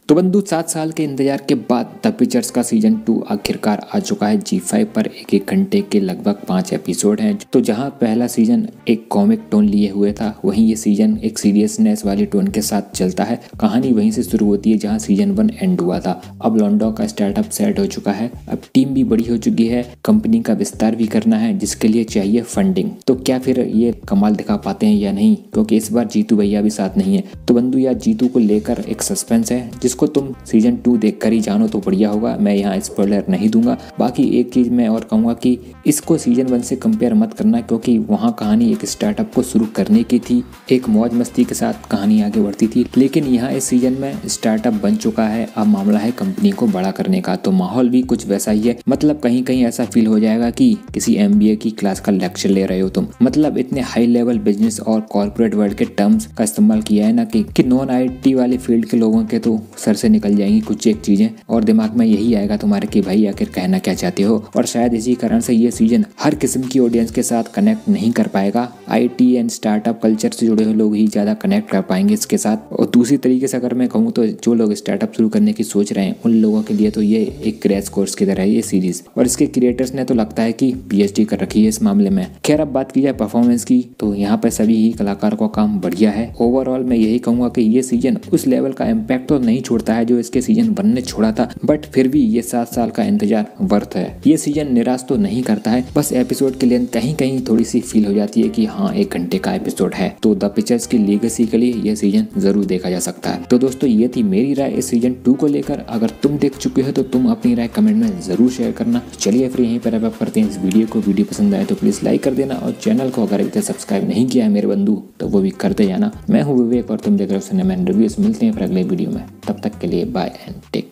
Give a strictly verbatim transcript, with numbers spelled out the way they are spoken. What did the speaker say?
तो बंधु सात साल के इंतजार के बाद द पिक्चर्स का सीजन टू आखिरकार आ चुका है। जी फाइव पर एक एक घंटे के लगभग पांच एपिसोड हैं। तो जहां पहला सीजन एक कॉमिक टोन लिए हुए था, वहीं ये सीजन एक सीरियसनेस वाली टोन के साथ चलता है। कहानी वहीं से शुरू होती है जहां सीजन वन एंड हुआ था। अब लॉन्डो का स्टार्टअप सेट हो चुका है, अब टीम भी बड़ी हो चुकी है, कंपनी का विस्तार भी करना है जिसके लिए चाहिए फंडिंग। तो क्या फिर ये कमाल दिखा पाते हैं या नहीं, क्योंकि इस बार जीतू भैया भी साथ नहीं है। तो बंधु यार जीतू को लेकर एक सस्पेंस है जिसको तुम सीजन टू देखकर ही जानो तो बढ़िया होगा। मैं यहाँ स्पॉइलर नहीं दूंगा। बाकी एक चीज मैं और कहूँगा कि इसको सीजन वन से कंपेयर मत करना, क्योंकि वहाँ कहानी एक स्टार्टअप को शुरू करने की थी, एक मौज मस्ती के साथ कहानी आगे बढ़ती थी। लेकिन यहाँ इस सीजन में स्टार्टअप बन चुका है, अब मामला है कंपनी को बड़ा करने का। तो माहौल भी कुछ वैसा ही है। मतलब कहीं कहीं ऐसा फील हो जाएगा कि किसी एमबीए की क्लास का लेक्चर ले रहे हो तुम। मतलब इतने हाई लेवल बिजनेस और कॉर्पोरेट वर्ल्ड के टर्म्स का इस्तेमाल किया है ना कि, कि नॉन आईटी वाले फील्ड के लोगों के तो सर से निकल जाएंगी कुछ एक चीजें, और दिमाग में यही आएगा तुम्हारे कि भाई आखिर कहना क्या चाहते हो। और शायद इसी कारण से ये सीजन हर किस्म की ऑडियंस के साथ कनेक्ट नहीं कर पाएगा। आईटी एंड स्टार्टअप कल्चर से जुड़े हुए लोग ही ज्यादा कनेक्ट कर पाएंगे इसके साथ। और दूसरी तरीके से अगर मैं कहूँ तो जो लोग स्टार्टअप शुरू करने की सोच रहे हैं उन लोगों के लिए तो ये एक क्रैश कोर्स की तरह है ये सीरीज। और इसके क्रिएटर्स ने तो लगता है कि पीएचडी कर रखी है इस मामले में। खैर अब बात की जाए परफॉर्मेंस की, तो यहाँ पर सभी ही कलाकारों का काम बढ़िया है। ओवरऑल मैं यही कहूँगा कि ये सीजन उस लेवल का इम्पैक्ट तो नहीं छोड़ता है जो इसके सीजन वन ने छोड़ा था, बट फिर भी ये सात साल का इंतजार वर्थ है। ये सीजन निराश तो नहीं करता है, बस एपिसोड के लिए कहीं कहीं थोड़ी सी फील हो जाती है कि हाँ एक घंटे का एपिसोड है। तो द पिक्चर्स की लीगेसी के लिए ये सीजन जरूर देखा जा सकता है। तो दोस्तों ये थी मेरी राय इस सीजन टू को लेकर। अगर तुम देख चुके हो तो तुम अपनी राय कमेंट में जरूर शेयर करना। चलिए फिर यहीं पर अब करते हैं इस वीडियो को। वीडियो पसंद आए तो प्लीज लाइक कर देना, और चैनल को अगर अभी तक सब्सक्राइब नहीं किया है मेरे बंधु तो वो भी करते जाना। मैं हूँ विवेक और तुम देख रहे हो सिनेमा एंड रिव्यूज। मिलते हैं फिर अगले वीडियो में, तब तक के लिए बाय एंड टेक